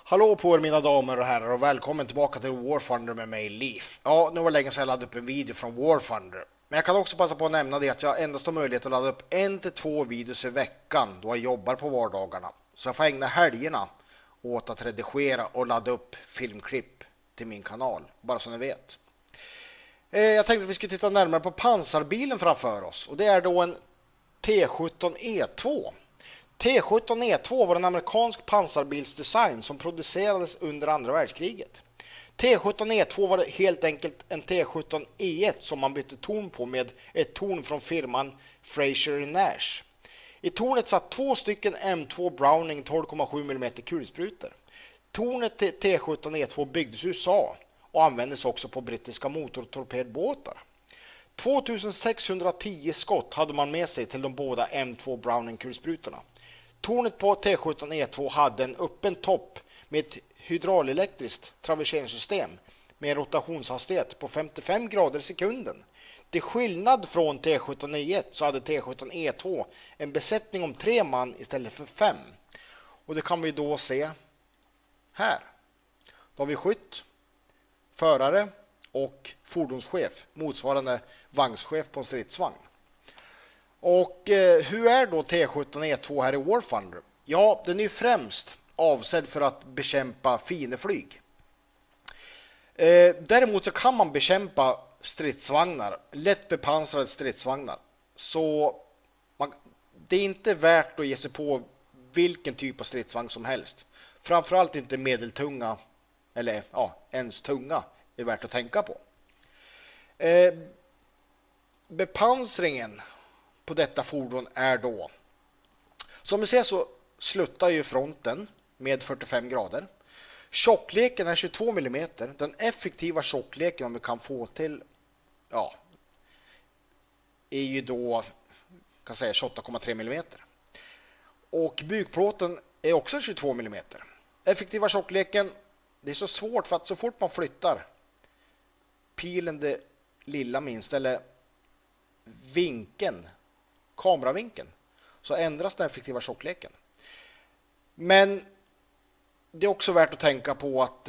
Hallå på er mina damer och herrar och välkommen tillbaka till War Thunder med mig, Leaf. Ja, nu var det länge sedan jag laddade upp en video från War Thunder. Men jag kan också passa på att nämna det att jag endast har möjlighet att ladda upp 1-2 videos i veckan då jag jobbar på vardagarna. Så jag får ägna helgerna åt att redigera och ladda upp filmklipp till min kanal, bara så ni vet. Jag tänkte att vi skulle titta närmare på pansarbilen framför oss och det är då en T17E2. T17E2 var en amerikansk pansarbilsdesign som producerades under andra världskriget. T17E2 var helt enkelt en T17E1 som man bytte torn på med ett torn från firman Fraser Nash. I tornet satt 2 stycken M2 Browning 12,7 mm kulsprutor. Tornet till T17E2 byggdes i USA och användes också på brittiska motortorpedbåtar. 2610 skott hade man med sig till de båda M2 Browning-kulsprutorna. Tornet på T17E2 hade en öppen topp med ett hydraulelektriskt traverseringssystem med en rotationshastighet på 55 grader i sekunden. Till skillnad från T17E1 så hade T17E2 en besättning om 3 man istället för 5. Och det kan vi då se här. Då har vi skytt, förare och fordonschef, motsvarande vagnschef på en stridsvagn. Och hur är då T17E2 här i War Thunder? Ja, den är främst avsedd för att bekämpa fiendeflyg. Däremot så kan man bekämpa stridsvagnar, lätt bepansrade stridsvagnar. Så det är inte värt att ge sig på vilken typ av stridsvagn som helst. Framförallt inte medeltunga eller ens tunga är värt att tänka på. Bepansringen på detta fordon är då, som ni ser så sluttar ju fronten med 45 grader. Tjockleken är 22 mm. Den effektiva tjockleken om vi kan få till är ju då kan säga 28,3 mm. Och bukplåten är också 22 mm. Effektiva tjockleken, det är så svårt för att så fort man flyttar pilen det lilla minst eller vinkeln, kameravinkeln, så ändras den effektiva tjockleken. Men det är också värt att tänka på att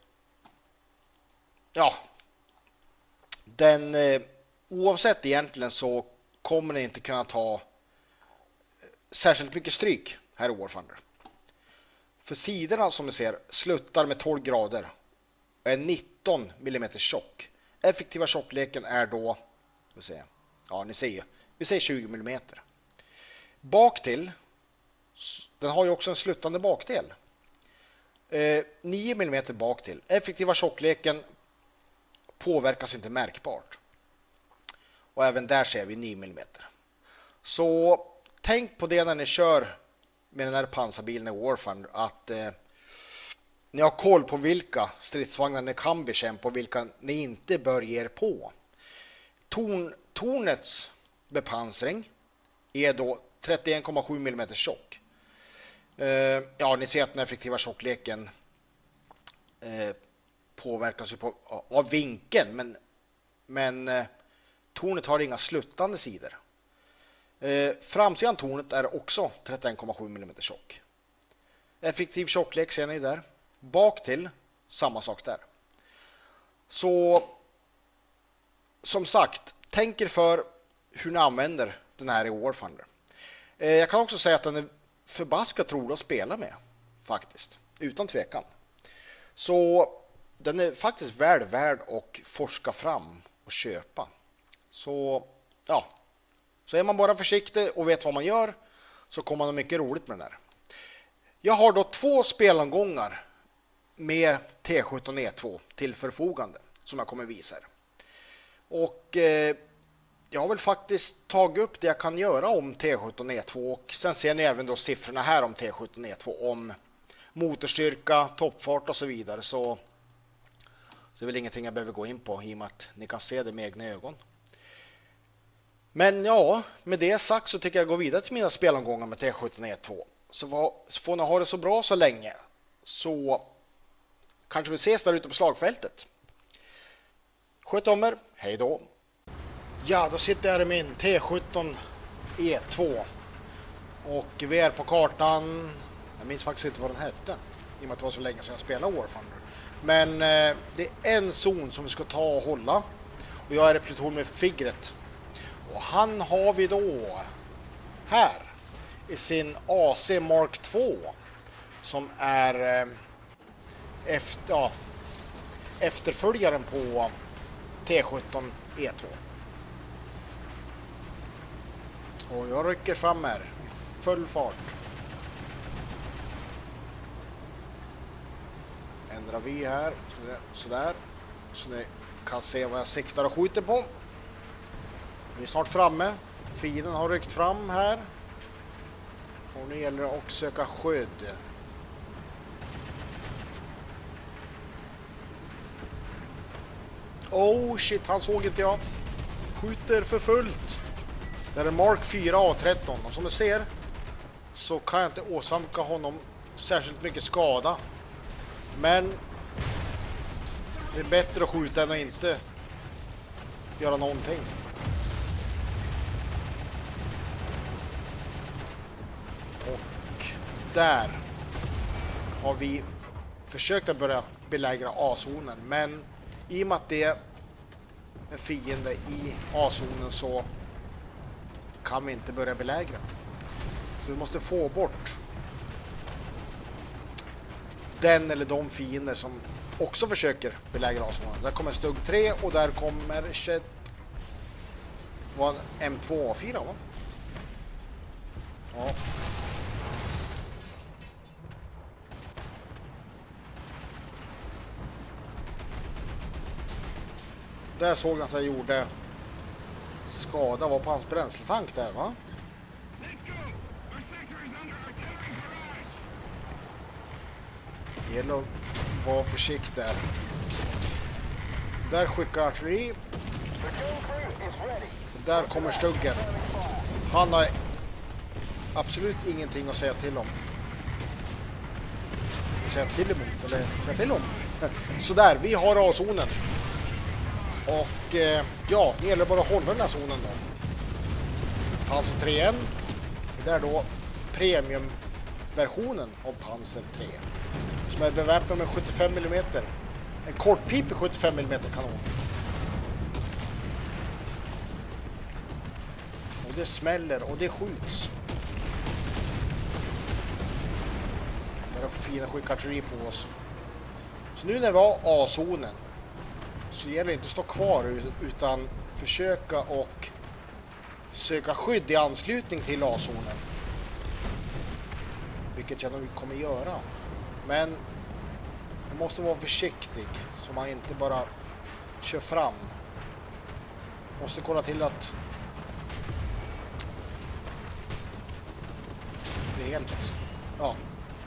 den oavsett egentligen så kommer den inte kunna ta särskilt mycket stryk här i War Thunder. För sidorna som ni ser sluttar med 12 grader och är 19 mm tjock. Effektiva tjockleken är då ni ser, vi säger 20 mm. Baktill, den har ju också en sluttande bakdel. 9 mm baktill. Effektiva tjockleken påverkas inte märkbart. Och även där ser vi 9 mm. Så tänk på det när ni kör med den här pansarbilen i War Thunder att ni har koll på vilka stridsvagnar ni kan bekämpa och vilka ni inte bör ge er på. Tornets bepansring är då 31,7 mm tjock. Ni ser att den effektiva tjockleken påverkas ju av vinkeln, men tornet har inga sluttande sidor. Framsidan tornet är också 31,7 mm tjock. Effektiv tjocklek ser ni där. Bak till samma sak där. Så som sagt, tänk er för hur ni använder den här i War Thunder. Jag kan också säga att den är förbaskat rolig att spela med faktiskt, utan tvekan. Så den är faktiskt väl värd att forska fram och köpa. Så är man bara försiktig och vet vad man gör så kommer man ha mycket roligt med den här. Jag har då 2 spelomgångar med T17E2 till förfogande som jag kommer visa er. Och jag har väl faktiskt tagit upp det jag kan göra om T17E2 och sen ser ni även då siffrorna här om T17E2 om motorstyrka, toppfart och så vidare, så det är väl ingenting jag behöver gå in på i och med att ni kan se det med egna ögon. Men med det sagt så tycker jag gå vidare till mina spelomgångar med T17E2. Så får ni ha det så bra så länge, så kanske vi ses där ute på slagfältet. Sköt om er, hej då! Ja, då sitter jag i min T17E2 och vi är på kartan, jag minns faktiskt inte vad den hette. I och med att det var så länge sedan jag spelade War Thunder. Men det är en zon som vi ska ta och hålla. Och jag är i pluton med Figret. Och han har vi då här i sin AC Mark 2 som är efterföljaren på T17 E2. Och jag rycker fram här full fart. Ändrar vi här sådär så ni kan se vad jag siktar och skjuter på. Vi är snart framme. Fienden har ryckt fram här. Och nu gäller det att söka skydd. Oh shit, han såg inte jag. Skjuter för fullt. Det är en Mark 4 A13 och som du ser så kan jag inte åsamka honom särskilt mycket skada. Men det är bättre att skjuta än att inte göra någonting. Och där har vi försökt att börja belägra A-zonen, men i och med att det är en fiende i A-zonen så kan vi inte börja belägra. Så vi måste få bort den eller de fiender som också försöker belägra A-zonen. Där kommer stugg 3 och där kommer M2A4 va? Ja. Där såg han att jag gjorde skada var på hans bränsletank där va? Det gäller att vara försiktig där. Där skickar artilleri. Där kommer stuggen. Han har absolut ingenting att säga till om. Säga till emot eller säga till om. Så där, vi har A-zonen. Och ja, det gäller bara att hålla den här zonen då. Panzer 3 det är då premiumversionen av Panzer 3 som är beväpnad med 75 mm. En kortpipig 75 mm kanon. Och det smäller och det skjuts. Där är fina skickarteri på oss. Så nu när vi har A-zonen så gäller det inte att stå kvar utan försöka och söka skydd i anslutning till A-zonen. Vilket jag nog kommer göra. Men man måste vara försiktig så man inte bara kör fram. Måste kolla till att det är helt... Ja.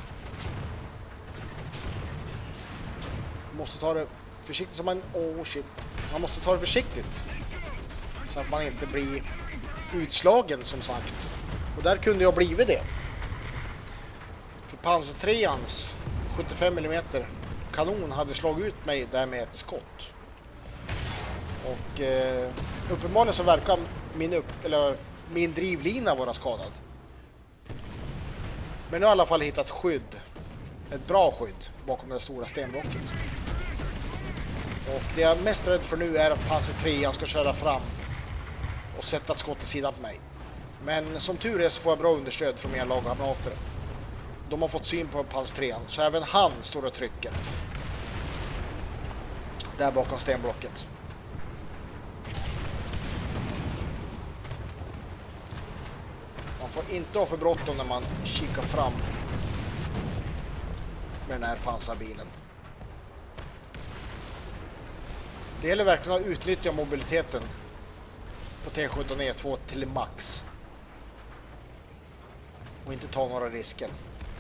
Måste ta det försiktigt som man... Oh shit. Man måste ta det försiktigt. Så att man inte blir utslagen som sagt. Och där kunde jag blivit det. För Panzer 3ans 75 mm kanon hade slagit ut mig där med ett skott. Och uppenbarligen så verkar min drivlina vara skadad. Men nu har jag i alla fall hittat skydd. Ett bra skydd bakom det stora stenblocket. Och det jag är mest rädd för nu är att Panzer 3 ska köra fram och sätta ett skott i sidan på mig. Men som tur är så får jag bra understöd från mina lagkamrater. De har fått syn på Panzer 3 så även han står och trycker. Där bakom stenblocket. Man får inte ha för bråttom när man kikar fram med den här pansarbilen. Det gäller verkligen att utnyttja mobiliteten på T17 E2 till max. Och inte ta några risker.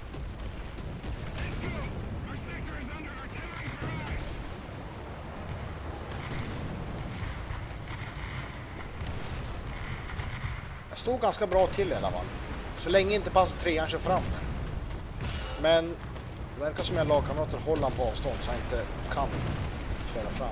Jag stod ganska bra till i alla fall. Så länge inte Panzer 3 kör fram. Men det verkar som att lagkamrater håller på avstånd så han inte kan köra fram.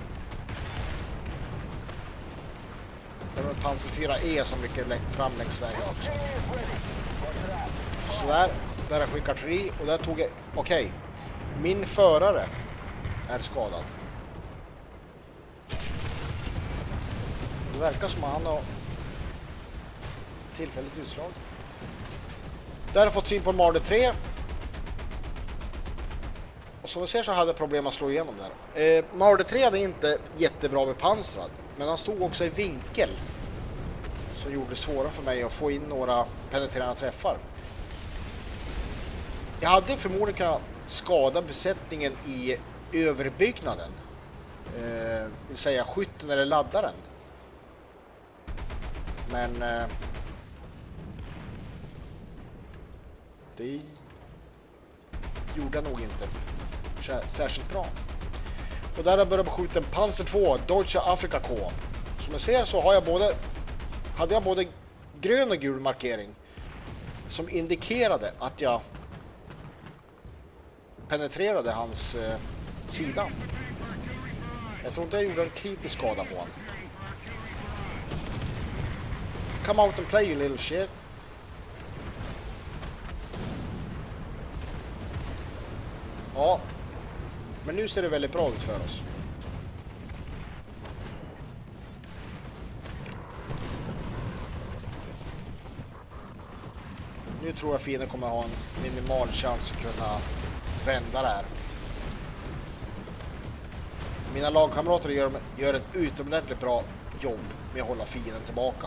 Det var Panzer 4E som rycker fram längs vägen också. Sådär. Där har jag skickat artilleri och där tog jag... Okej. Min förare är skadad. Det verkar som att han har tillfälligt utslag. Där har jag fått syn på Marder 3. Och som vi ser så hade jag problem att slå igenom där. Marder 3 är inte jättebra bepansrad. Men han stod också i vinkel. Som gjorde det svårare för mig att få in några penetrerande träffar. Jag hade förmodligen kunnat skada besättningen i överbyggnaden. Vill säga skytten eller laddaren. Men det gjorde jag nog inte särskilt bra. Och där har jag börjat skjuta en Panzer 2 Deutsche Afrika K. Som jag ser så har jag hade jag både grön och gul markering som indikerade att jag penetrerade hans sida. Jag tror inte jag gjorde en kritisk skada på honom. Come out and play, you little shit. Ja, men nu ser det väldigt bra ut för oss. Nu tror jag fienden kommer ha en minimal chans att kunna vända det här. Mina lagkamrater gör ett utomordentligt bra jobb med att hålla fienden tillbaka.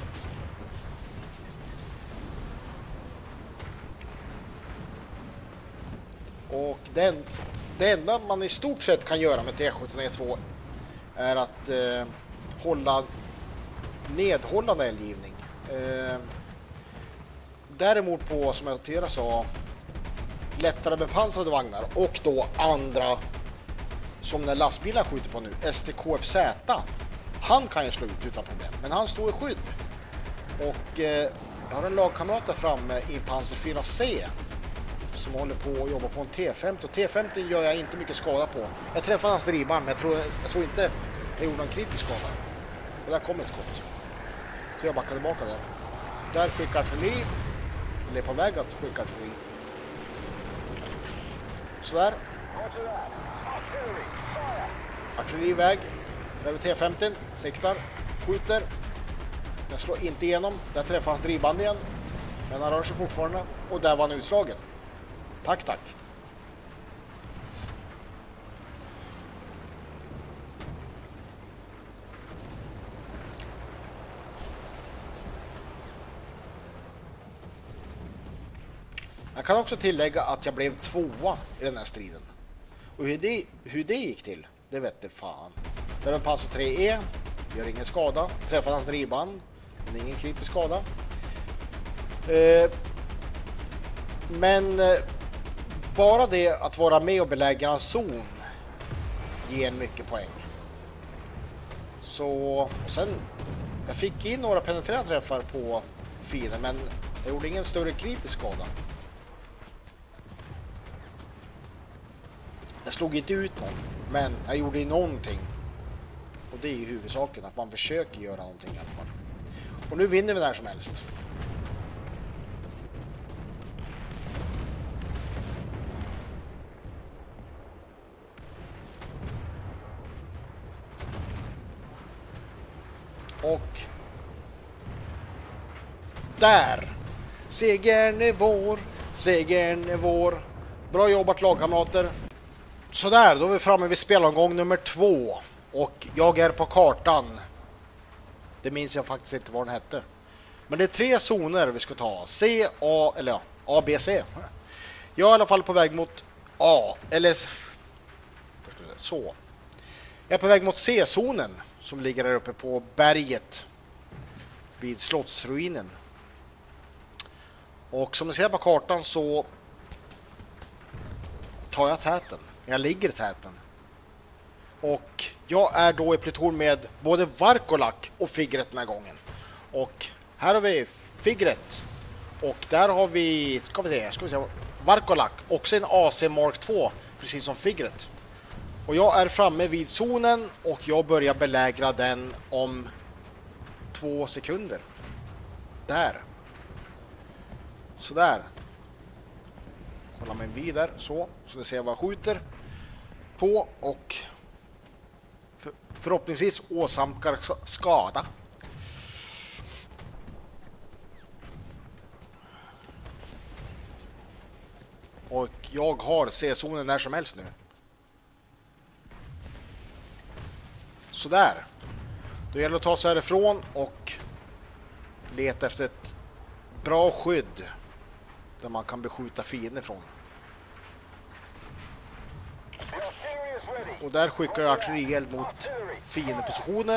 Och det enda man i stort sett kan göra med T17E2 är att hålla nedhållande eldgivning. Däremot på, som jag tidigare sa, lättare bepansrade vagnar och då andra som när lastbilar skjuter på nu, STKFZ, han kan ju slå ut utan problem, men han står i skydd. Och jag har en lagkamrat där framme i Panzer 4C som håller på att jobba på en T50, och T50 gör jag inte mycket skada på. Jag träffade hans drivband, men jag tror inte jag gjorde en kritisk skada. Och där kom ett skott. Så jag backade tillbaka där. Där skickar artilleri, eller är på väg att skicka artilleri. Sådär. Artilleri iväg. Där är T50, siktar, skjuter. Jag slår inte igenom. Där träffar hans drivband igen. Men han rör sig fortfarande. Och där var han utslagen. Tack. Jag kan också tillägga att jag blev 2:a i den här striden. Och hur det gick till, det vet det fan. Där är en Panzer 3E, gör ingen skada. Träffar hans drivband, men ingen kritisk skada. Men bara det att vara med och belägga en zon ger mycket poäng. Så sen, jag fick in några penetrerande träffar på fienden, men jag gjorde ingen större kritisk skada. Jag slog inte ut någon, men jag gjorde någonting. Och det är ju huvudsaken, att man försöker göra någonting i alla fall. Och nu vinner vi där som helst. Och där! Segern är vår, segern är vår. Bra jobbat lagkamrater. Så där, då är vi framme vid spelomgång nummer 2. Och jag är på kartan. Det minns jag faktiskt inte vad den hette. Men det är 3 zoner vi ska ta. C, A, eller ja, A, B, C. Jag är i alla fall på väg mot A, eller så. Jag är på väg mot C-zonen som ligger där uppe på berget vid slottsruinen. Och som ni ser på kartan så tar jag täten. Jag ligger i täten. Och jag är då i pluton med både Varkolak och Figret den här gången. Och här har vi Figret. Och där har vi, ska vi se, Varkolak, också en AC Mark 2, precis som Figret. Och jag är framme vid zonen och jag börjar belägra den om 2 sekunder. Där. Så där. Kolla med en vy där, så ni ser vad jag skjuter på och förhoppningsvis åsamkar skada. Och jag har C-zonen när som helst nu. Så där. Då gäller det att ta sig härifrån och leta efter ett bra skydd där man kan beskjuta fienden ifrån. Och där skickar jag artillerield mot fiendepositioner.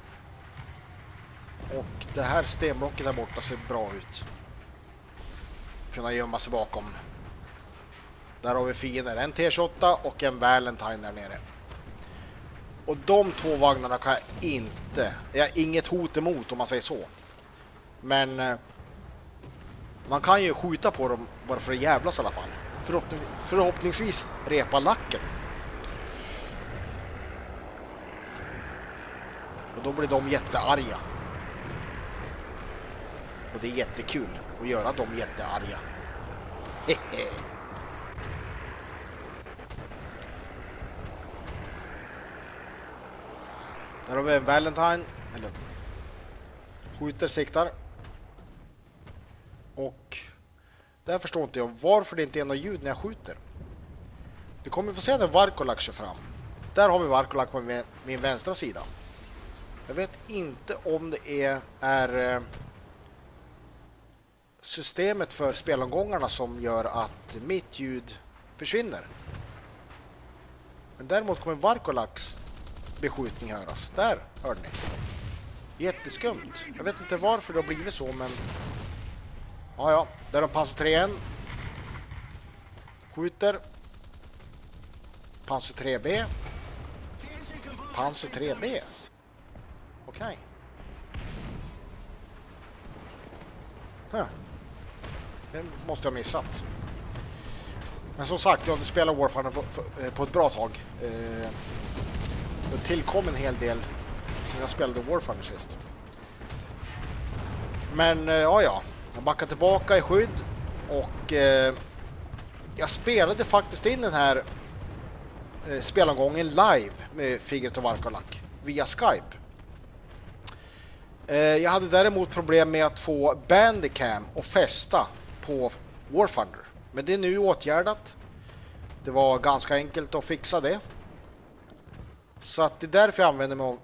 Och det här stenblocket där borta ser bra ut. Kunna gömma sig bakom. Där har vi fiender. En T28 och en Valentine där nere. Och de två vagnarna kan jag inte... Jag har inget hot emot om man säger så. Men... man kan ju skjuta på dem bara för att jävlas i alla fall. Förhoppningsvis repa lacken. Och då blir de jättearga. Och det är jättekul att göra dem jättearga. Hehe. Där har vi en Valentine. Eller skjuter, siktar. Och där förstår inte jag varför det inte är något ljud när jag skjuter. Du kommer få se när Varkolak kör fram. Där har vi Varkolak på min vänstra sida. Jag vet inte om det är systemet för spelomgångarna som gör att mitt ljud försvinner. Men däremot kommer Varkolaks beskjutning höras. Där hörde ni. Jätteskumt. Jag vet inte varför det har blivit så, men... Ja, där har Panzer 3 igen. Skjuter. Panzer 3B. Panzer 3B. Okej. Det måste jag ha missat. Men som sagt, jag har inte spelat Warfare på ett bra tag. Det tillkom en hel del sen jag spelade Warfare sist. Men ja, jag backar tillbaka i skydd och jag spelade faktiskt in den här spelomgången live med Figret och Varkolak via Skype. Jag hade däremot problem med att få Bandicam och fästa på War Thunder. Men det är nu åtgärdat. Det var ganska enkelt att fixa det. Så att det är därför jag använder mig av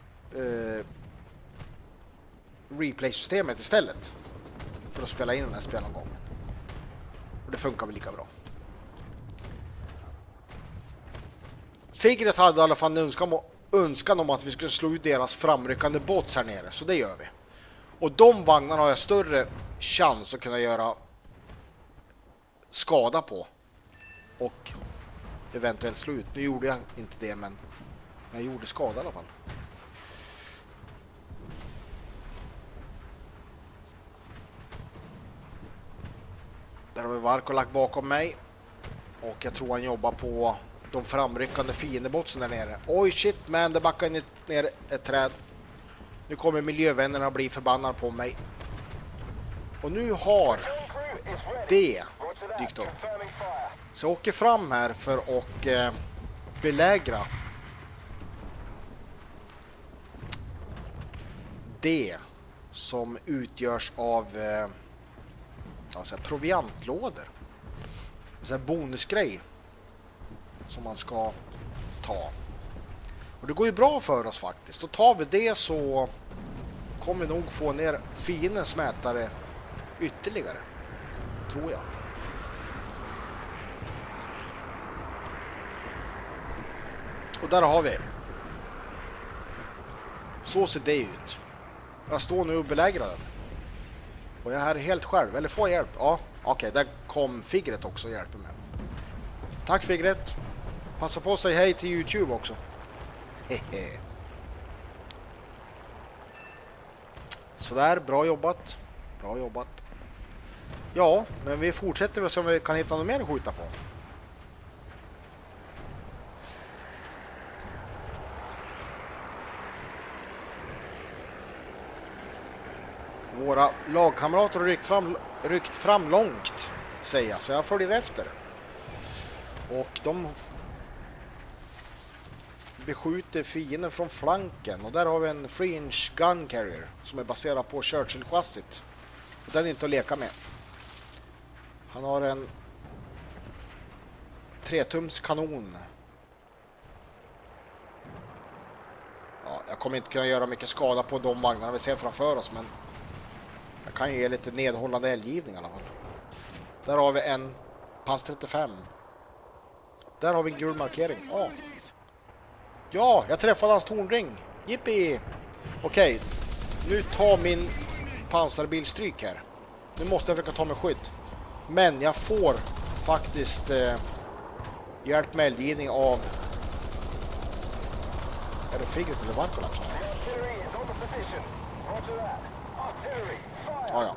replay-systemet istället. För att spela in den här spelomgången. Och det funkar väl lika bra. Figret hade i alla fall en önskan om att vi skulle slå ut deras framryckande båts här nere. Så det gör vi. Och de vagnarna har jag större chans att kunna göra skada på. Och eventuellt slå ut. Nu gjorde jag inte det, men jag gjorde skada i alla fall. Där har vi Varkolak bakom mig. Och jag tror han jobbar på de framryckande fiendebotsen där nere. Oj shit man, det backar ner ett träd. Nu kommer miljövännerna att bli förbannade på mig. Och nu har det dykt upp. Så jag åker fram här för att belägra det som utgörs av alltså proviantlådor. Så här bonusgrej som man ska ta. Och det går ju bra för oss faktiskt. Då tar vi det så kommer vi nog få ner fiendens mätare ytterligare. Tror jag. Och där har vi. Så ser det ut. Jag står nu och belägrar den. Och jag är här helt själv. Eller får hjälp? Ja, okej. Där kom Figret också och hjälper mig. Tack Figret. Passa på att säga hej till YouTube också. Hehe. Sådär, bra jobbat. Bra jobbat. Ja, men vi fortsätter så vi kan hitta något mer att skjuta på. Våra lagkamrater har ryckt fram långt, säger jag. Så jag följer efter. Och de beskjuter fienden från flanken. Och där har vi en Fringe Gun Carrier som är baserad på Churchill-chassit. Och den är inte att leka med. Han har en 3-tums kanon. Ja, jag kommer inte kunna göra mycket skada på de vagnarna vi ser framför oss, men jag kan ge lite nedhållande eldgivning i alla fall. Där har vi en Panzer 35. Där har vi en gul markering. Ja, jag träffade hans tornring. Yippie! Okej, nu tar min pansarbil stryk här. Nu måste jag försöka ta mig skydd. Men jag får faktiskt hjälp med eldgivning av... Är det Figret eller Varkola? Ja.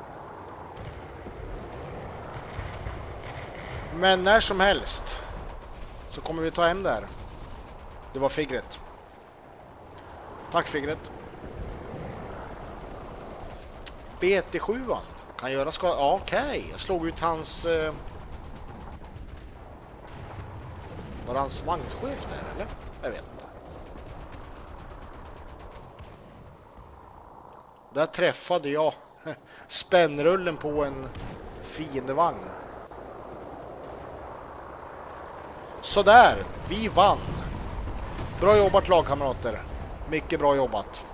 Men när som helst så kommer vi ta hem det här. Det var Figret. Tack Figret. BT7 kan göra skada. Ja, okej. Jag slog ut hans... Var hans vagnchef där, eller? Jag vet inte. Där träffade jag spännrullen på en fiendevagn. Sådär, vi vann. Bra jobbat lagkamrater. Mycket bra jobbat.